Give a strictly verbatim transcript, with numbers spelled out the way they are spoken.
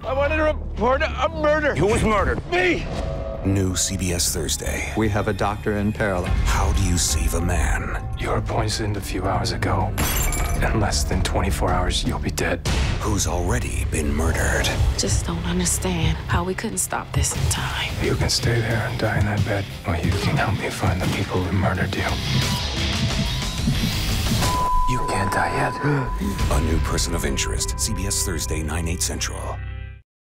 I wanted to report a murder. Who was murdered? Me! New C B S Thursday. We have a doctor in parallel. How do you save a man? You were poisoned a few hours ago. In less than twenty-four hours, you'll be dead. Who's already been murdered? Just don't understand how we couldn't stop this in time. You can stay there and die in that bed, or you can help me find the people who murdered you. You can't die yet. A new person of interest. C B S Thursday, nine, eight central.